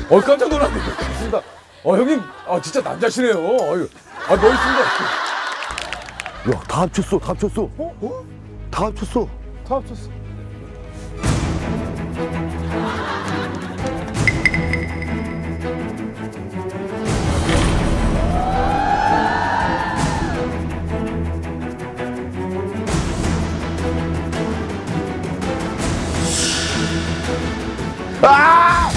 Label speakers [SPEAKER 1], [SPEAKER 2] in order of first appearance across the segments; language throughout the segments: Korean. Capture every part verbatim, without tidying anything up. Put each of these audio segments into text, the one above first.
[SPEAKER 1] 어 깜짝 놀랐네. 맞습니다. 어 형님, 아 진짜 남자시네요. 어유, 아 멋있습니다.
[SPEAKER 2] 야, 다 합쳤어, 다 합쳤어.
[SPEAKER 1] 어? 어?
[SPEAKER 2] 다 합쳤어.
[SPEAKER 1] 다 합쳤어.
[SPEAKER 2] 아!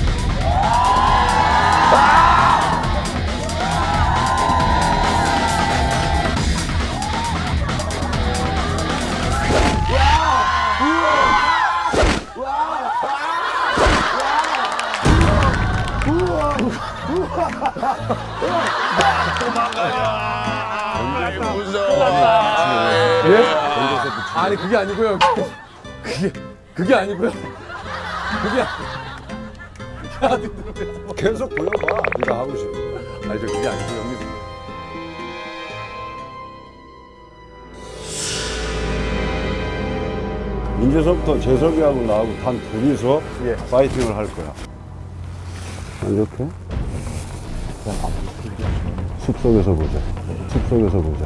[SPEAKER 1] 예? 아니 그게 아니고요. 그게 그게 아니고요. 그게 아니.
[SPEAKER 2] 계속 보여봐. 네가 하고 싶은 거.
[SPEAKER 1] 아니 저 그게 아니고요, 형님.
[SPEAKER 2] 이제서부터 재석이하고 나하고 단 둘이서 예. 파이팅을 할 거야. 이렇게? 숲속에서 보자. 숲속에서 보자.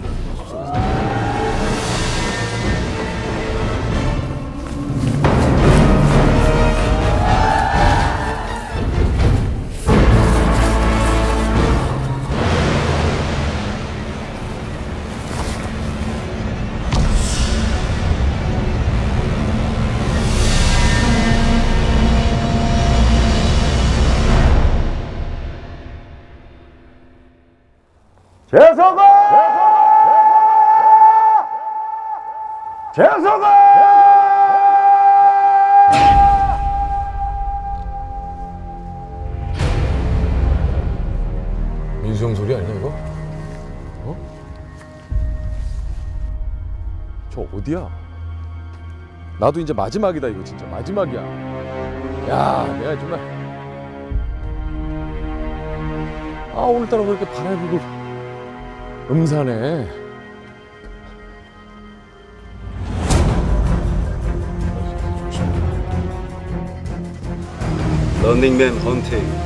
[SPEAKER 2] 재석아! 재석아!
[SPEAKER 1] 민수 형 소리 아니야 이거? 어? 저 어디야? 나도 이제 마지막이다 이거 진짜 마지막이야. 야, 내가 정말 아 오늘따라 그렇게 바람이 불고 음산해.
[SPEAKER 2] 런닝맨 헌팅.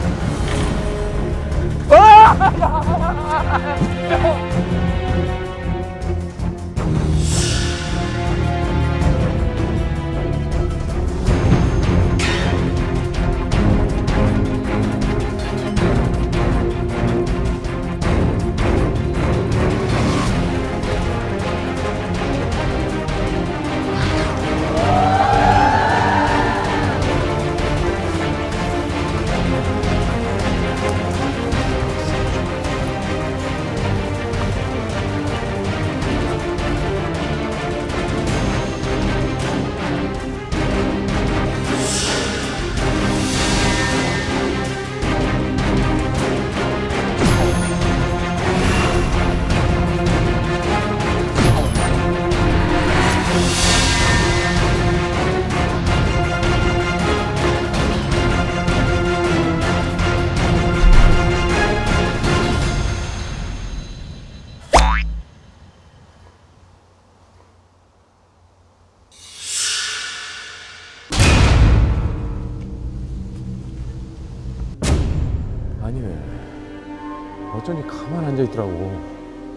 [SPEAKER 1] 아니 왜 어쩐지 가만 앉아 있더라고.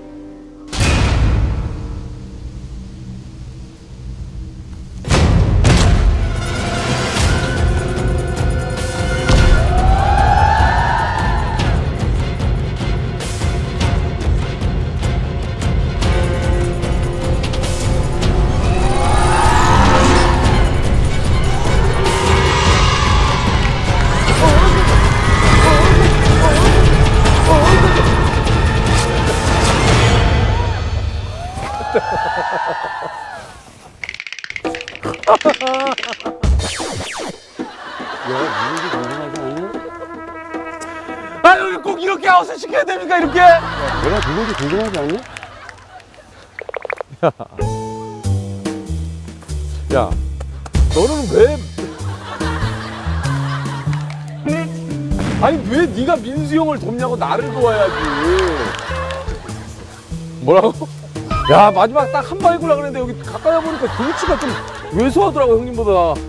[SPEAKER 2] 야, 누군지 궁금하지 않냐?
[SPEAKER 1] 아 여기 꼭 이렇게 아웃을 시켜야 됩니까 이렇게?
[SPEAKER 2] 야, 내가 누군지 궁금하지 않냐?
[SPEAKER 1] 야, 야, 너는 왜? 아니 왜 네가 민수 형을 돕냐고 나를 도와야지. 뭐라고? 야 마지막 딱 한 방 해보려고 그랬는데 여기 가까이 보니까 등치가 좀 왜소하더라고 형님보다.